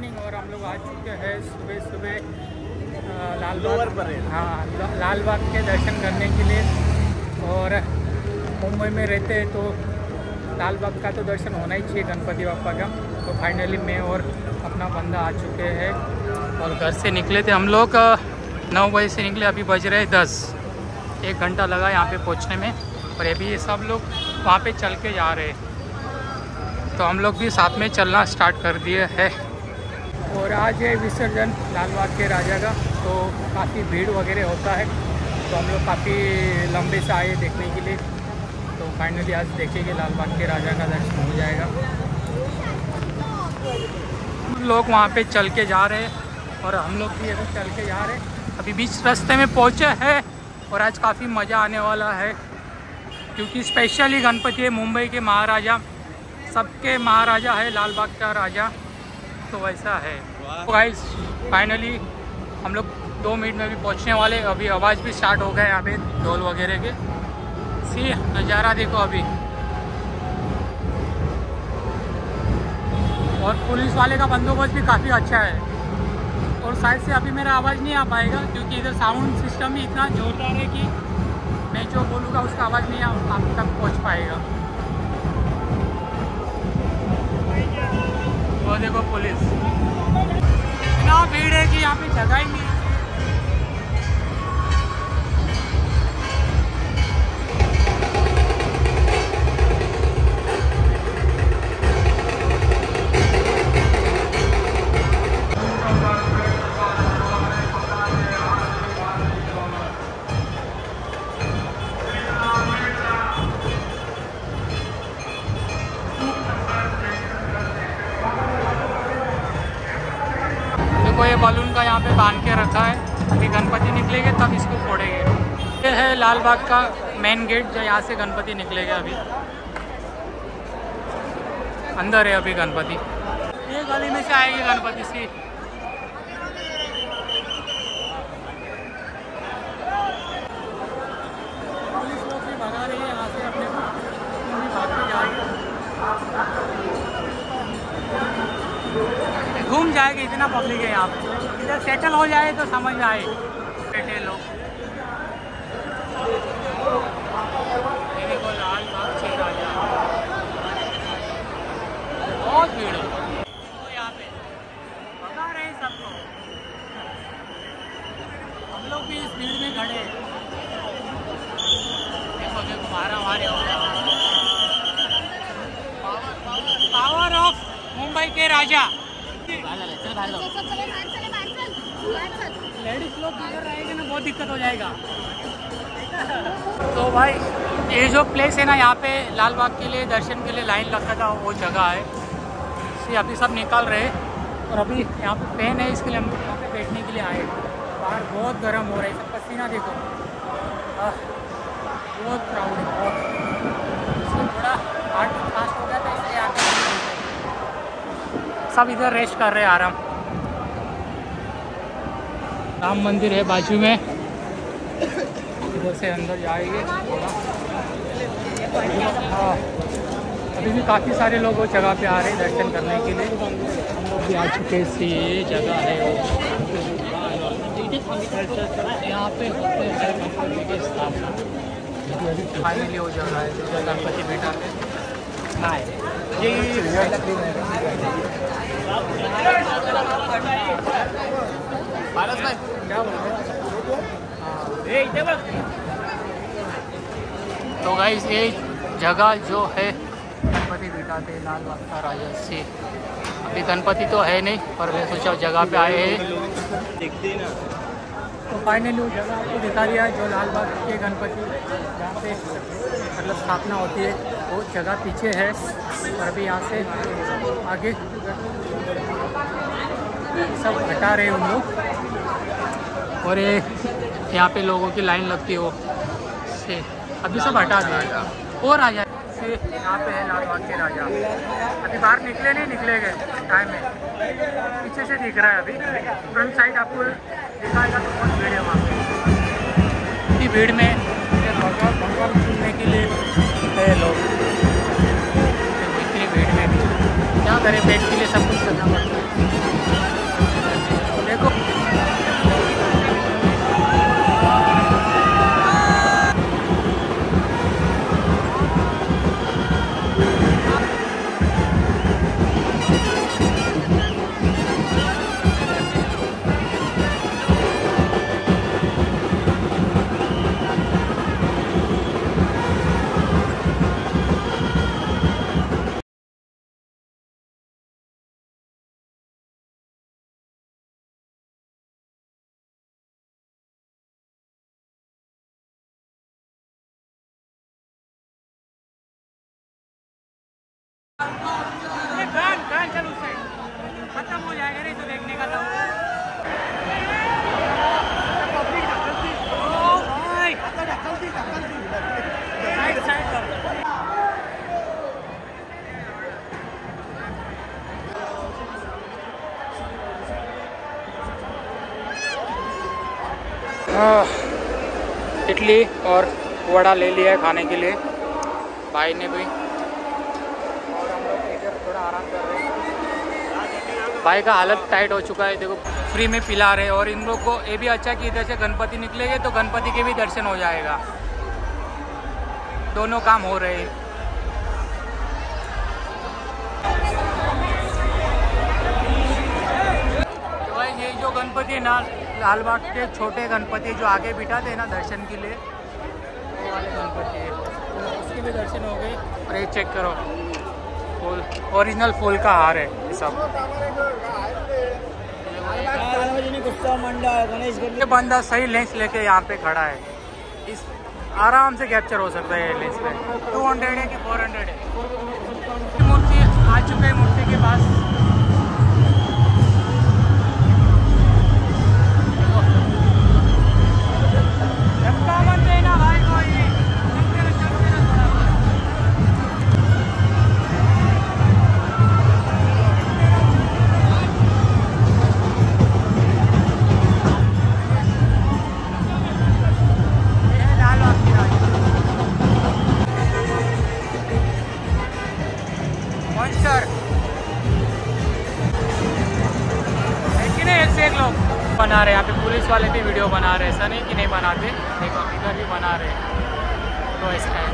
Morning और हम लोग आ चुके हैं सुबह सुबह लालबाग पर। हाँ, लालबाग के दर्शन करने के लिए। और मुंबई में रहते हैं तो लालबाग का तो दर्शन होना ही चाहिए गणपति बापा का। तो फाइनली मैं और अपना बंदा आ चुके हैं और घर से निकले थे हम लोग 9 बजे से निकले, अभी बज रहे 10। 1 घंटा लगा यहाँ पे पहुँचने में। और अभी ये सब लोग वहाँ पे चल के जा रहे हैं, तो हम लोग भी साथ में चलना स्टार्ट कर दिए है। और आज है विसर्जन लालबाग के राजा का, तो काफ़ी भीड़ वगैरह होता है, तो हम लोग काफ़ी लंबे से आए देखने के लिए। तो फाइनली आज देखेंगे लालबाग के राजा का दर्शन हो जाएगा। हम लोग वहाँ पे चल के जा रहे हैं और हम लोग भी अभी चल के जा रहे हैं। अभी बीच रास्ते में पहुँचे हैं और आज काफ़ी मज़ा आने वाला है, क्योंकि स्पेशली गणपति है मुंबई के महाराजा, सबके महाराजा है लालबाग का राजा, तो वैसा है। तो गाइस फाइनली हम लोग 2 मिनट में भी पहुंचने वाले। अभी आवाज़ भी स्टार्ट हो गया यहाँ पे ढोल वगैरह के। सी नज़ारा देखो अभी। और पुलिस वाले का बंदोबस्त भी काफ़ी अच्छा है। और शायद से अभी मेरा आवाज़ नहीं आ पाएगा, क्योंकि इधर साउंड सिस्टम ही इतना जोरदार है कि मैं जो बोलूँगा उसका आवाज़ नहीं आप तक पहुँच पाएगा। वो देखो पुलिस, इतना भीड़ है कि यहाँ पे जगह ही नहीं है। ये बलून का यहाँ पे बांध के रखा है, अभी गणपति निकलेंगे तब इसको फोड़ेंगे। ये है लालबाग का मेन गेट, जो यहाँ से गणपति निकलेगा। अभी अंदर है अभी गणपति, ये गली में से आएगी गणपति सी। पुलिस लोग भी भगा रही है यहाँ से, अपने भाग के जाएगी, घूम जाएगी। इतना पब्लिक है यहाँ पे, इधर सेटल हो जाए तो समझ आए बैठे लोग। ये देखो लालबाग से राजा, बहुत भीड़ है तो यहाँ पे भगा रहे हैं सबको। हम लोग भी इस भीड़ में खड़े हैं। देखो देखो मारा मारी हो रहा है। पावर ऑफ मुंबई के राजा। लेडीज लोग इधर रहेंगे ना, बहुत दिक्कत हो जाएगा। तो भाई ये जो प्लेस है ना, यहाँ पे लालबाग के लिए दर्शन के लिए लाइन लगता था, वो जगह है। इसे अभी सब निकाल रहे हैं और अभी यहाँ पे फैन है, इसके लिए हम लोग यहाँ पे बैठने के लिए आए। बाहर बहुत गर्म हो रहा है, सब पसीना देखो, बहुत क्राउड है बहुत। इसमें थोड़ा हार्ट फास्ट हो गया था, इसलिए यहाँ पे सब इधर रेस्ट कर रहे हैं आराम। राम मंदिर है बाजू में, इधर से अंदर जाएंगे। हाँ, अभी भी काफ़ी सारे लोग वो जगह पे आ रहे हैं दर्शन करने के लिए। हम लोग भी आ चुके हैं। ये जगह है यहाँ पे होते हैं गणपति की स्थापना। फाइनली वो जगह है जो गणपति बैठा है। तो गाइस ये जगह जो है गणपति बिठाते हैं लालबाग का राजा से। अभी गणपति तो है नहीं, पर मैं सोचा जगह पे आए हैं देखते ना। तो फाइनली वो जगह आपको दिखा दिया है जो लालबाग के गणपति जहाँ पे मतलब स्थापना होती है, वो जगह पीछे है। और अभी यहाँ से आगे सब हटा रहे उन लोग, और ये यहाँ पे लोगों की लाइन लगती है वो से अभी सब हटा देगा। और राजा से यहाँ पे है लालबाग के राजा, अभी बाहर निकले नहीं, निकलेंगे टाइम में। पीछे से दिख रहा है, अभी फ्रंट साइड आपको दिखाएगा तो बहुत भीड़ है वहाँ पे। इतनी भीड़ में भगवान सुनने के लिए है लोग, इतनी भीड़ में क्या करें, पेट के लिए सब कुछ करना पड़ता है। जाएगा नहीं तो देखने का था। इडली और वड़ा ले लिया है खाने के लिए भाई ने भी, और हम लोग इधर थोड़ा आराम कर रहे हैं। भाई का हालत टाइट हो चुका है, देखो फ्री में पिला रहे हैं। और इन लोग को ये भी अच्छा कि इधर से गणपति निकलेंगे तो गणपति के भी दर्शन हो जाएगा, दोनों काम हो रहे हैं। तो भाई ये जो गणपति है ना, लाल बाग के छोटे गणपति जो आगे बिठाते हैं ना दर्शन के लिए, वो वाले गणपति है, उसके भी दर्शन हो गए। और ये चेक करो, फूल ओरिजिनल फूल का हार है ये सब। ये बंदा सही लेंस लेके यहाँ पे खड़ा है, इस आराम से कैप्चर हो सकता है ये लेंस पे। 200 है कि 400 है। मूर्ति आ चुके हैं मूर्ति के पास। एक लोग बना रहे हैं यहाँ पे, पुलिस वाले भी वीडियो बना रहे हैं, ऐसा नहीं कि नहीं बनाते, देखो इधर भी बना रहे हैं। तो ऐसा है,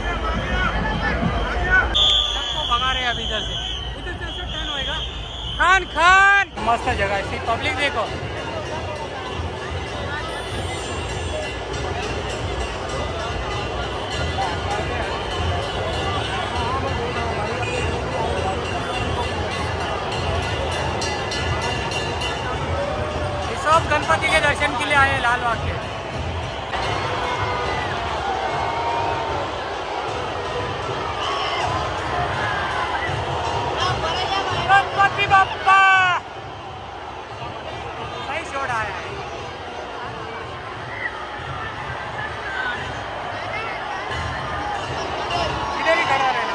सबको भगा रहे हैं अभी इधर से टर्न होएगा। खान खान मस्त जगह है, पब्लिक देखो। सब गणपति के दर्शन के लिए आए लाल बाग के। गणपति बप्पा सही शॉट आया है। इधर ही खड़ा रहना।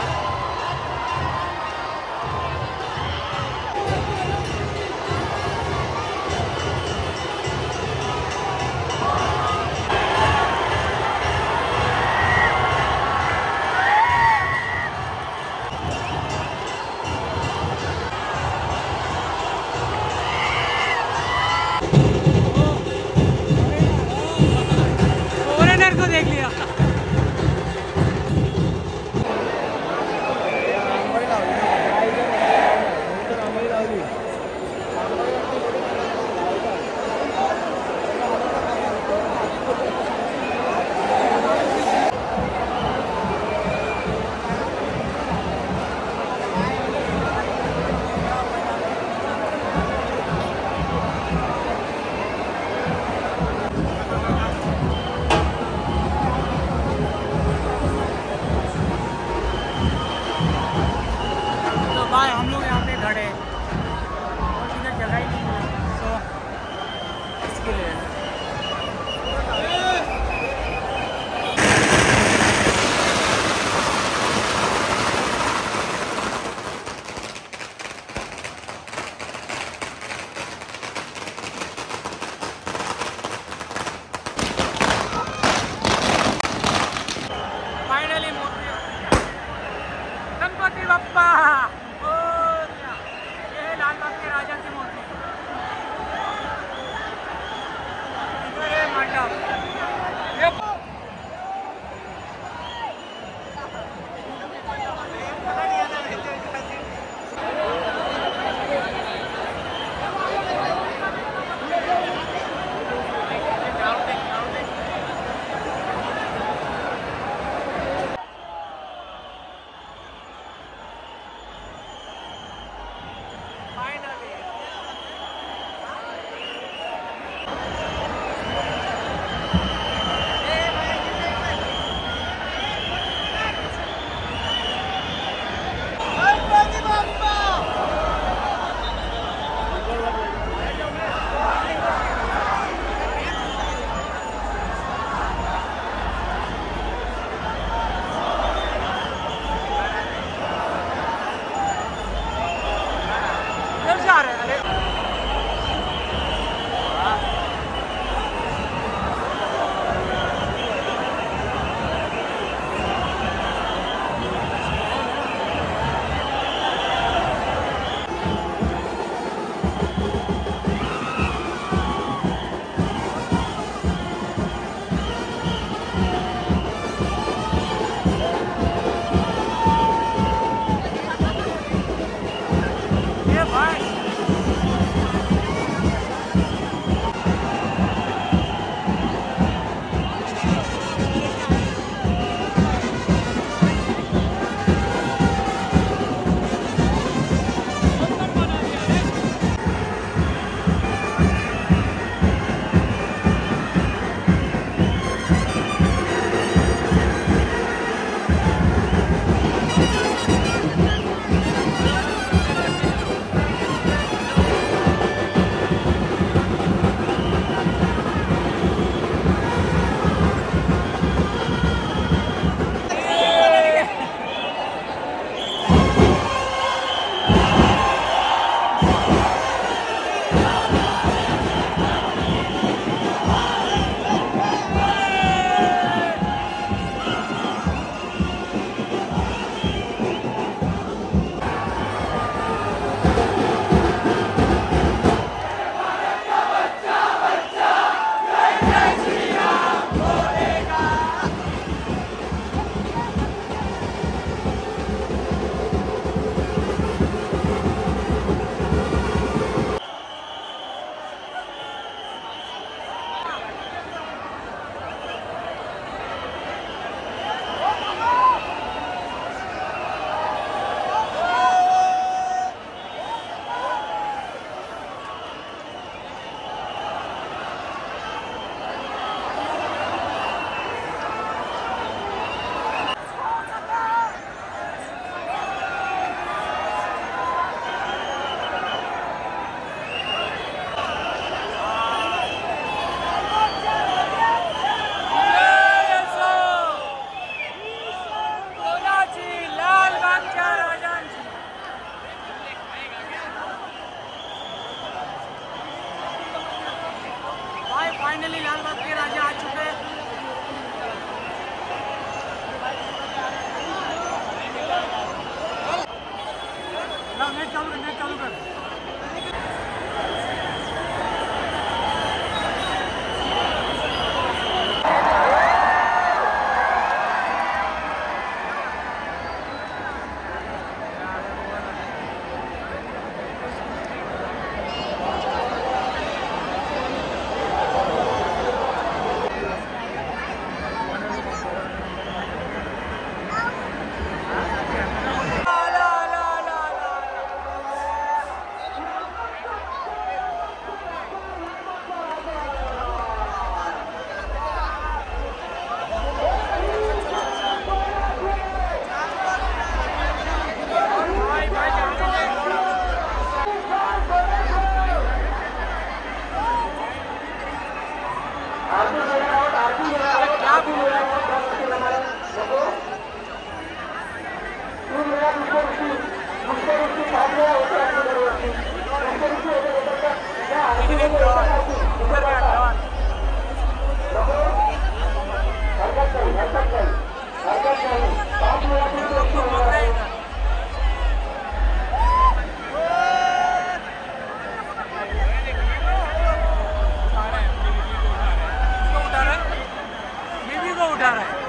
उठा रहा है।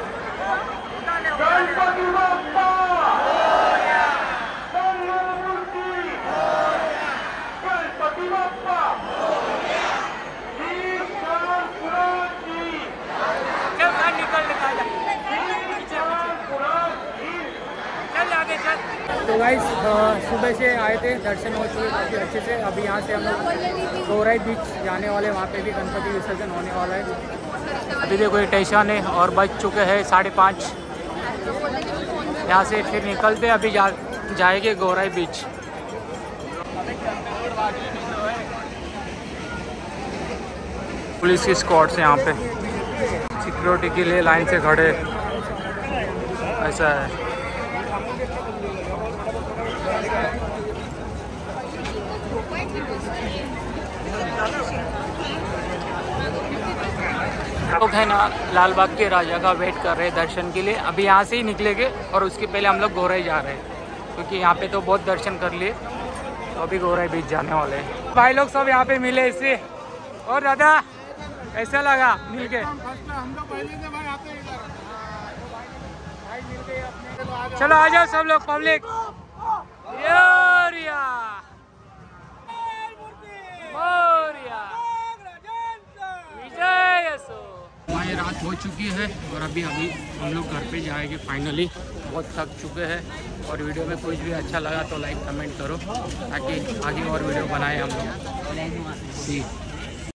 तो गाइस सुबह से आए थे, दर्शन हो चुके काफ़ी अच्छे से। अभी यहाँ से हम लोग गौराई बीच जाने वाले, वहाँ पे भी गणपति विसर्जन होने वाला है। अभी देखो ये स्टेशन है और बज चुके हैं 5:30। यहाँ से फिर निकलते अभी जाएंगे गौराई बीच। पुलिस की स्क्वाड से यहाँ पे सिक्योरिटी के लिए लाइन से खड़े, ऐसा है। लोग है ना लाल बाग के राजा का वेट कर रहे हैं दर्शन के लिए। अभी यहाँ से ही निकलेंगे और उसके पहले हम लोग गौराई जा रहे हैं, क्योंकि यहाँ पे तो बहुत दर्शन कर लिए, तो अभी गौराई बीच जाने वाले हैं। भाई लोग सब यहाँ पे मिले इससे। और दादा कैसा लगा मिल के? चलो आ जाओ सब लोग, पब्लिक। हमारी रात हो चुकी है और अभी हम लोग घर पे जाएंगे फाइनली। बहुत थक चुके हैं और वीडियो में कुछ भी अच्छा लगा तो लाइक कमेंट करो, ताकि आगे और वीडियो बनाए हम लोग।